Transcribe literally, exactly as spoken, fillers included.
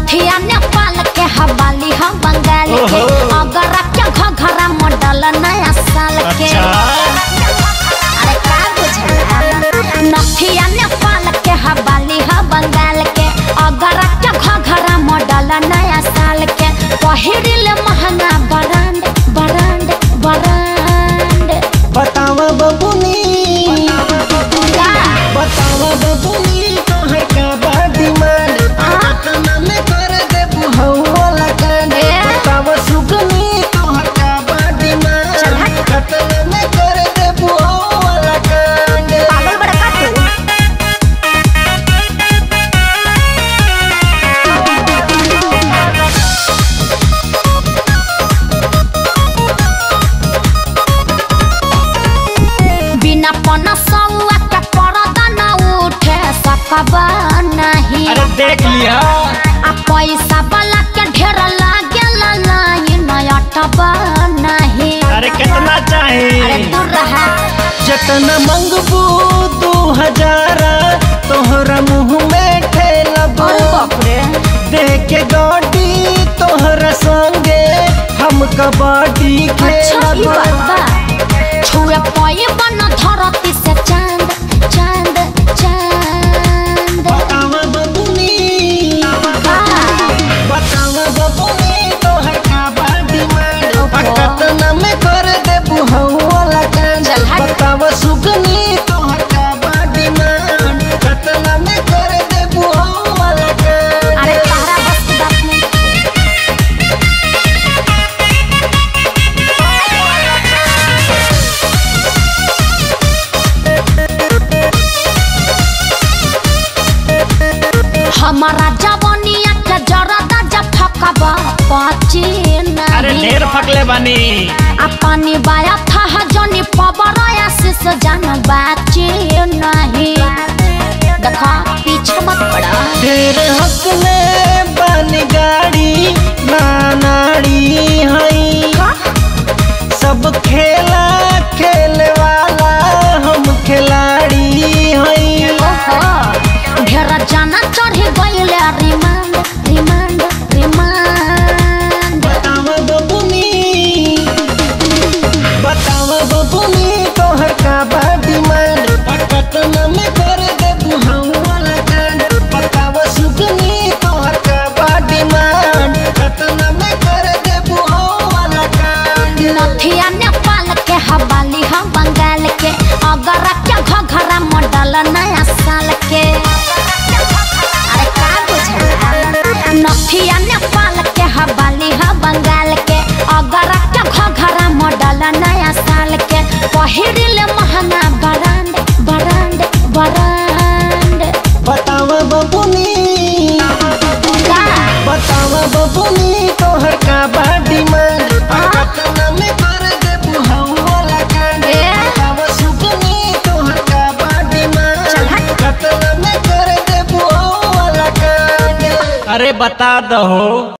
नथिया नेपाल के हवाली हम बंगाल के अगर क्या घघरा मॉडल नया साल के अरे का बुझला नथिया नेपाल के हवाली हम बंगाल के अगर क्या घघरा मॉडल नया साल के पहिरिल महंगा ब्रांड ब्रांड ब्रांड बतावा बबुनी बतावा बबुनी तोहर का बा डिमांड कतना में कर दे बुहौला कांड बतावा सुगनी तोहर का बा डिमांड कतना में कर दे बुहौला कांड पागल बड़ा का बिना पना सौआ के परदा ना उठे सकबा नहीं। अरे देख लिया आ पैसा वाला के ढेर लागे लाइन अटबा नहीं। अरे कितना चाहे अरे दूर रहा जतना मंगबू दू हजारा तोहरा मुँह में ठेलबू अरे बाप रे देख के गाड़ी तोहरा संगे हम कबड्डी अच्छा ई खेलबू बात बा छुए पाए बन धरती से चांद चांद चांद बतावा बबुनी बा बतावा बबुनी तोहर का बा डिमांड ओहो। कतना में कर दे बुहौला कांड चल हट। बतावा सुगनी तोहर का बा डिमांड कतना में कर दे बुहौला कांड अरे तारा बस की बात नहीं हमारा जवानिया के जरदा जब फकबा पाची अरे नहीं। ढेर फकले बानी आ पानी बाया था जनी पबराया सिस जान बाची नहीं। देखा पीछे मत पड़ा ढेर हकले बानी गाड़ी ना नाड़ी हई सब खेला खेले वाला हम खिलाड़ी हई ओहो ढेर जाना चढ़ी गइल रिमांड रिमांड रिमांड बतावा बबुनी बतावा बबुनी तोहर का बा डिमांड कतना में कर दे बुहौला कांड बतावा सुगनी तोहर का बा डिमांड कतना में कर दे बुहौला कांड नथिया नेपाल के हवाली हम बंगाल के अगर क्या घघरा मॉडल नया साल के अरे का बुझला नथिया नेपाल के हवाली हम बंगाल के अगर क्या घघरा मॉडल नया साल के पहिरिल महंगा ब्रांड ब्रांड ब्रांड बतावा बबुनी बतावा बबुनी तोहर का बा डिमांड कतना में कर दे बुहौला कांड बतावा सुगनी तोहर का बा डिमांड कतना में कर दे बुहौला कांड अरे बता दहो।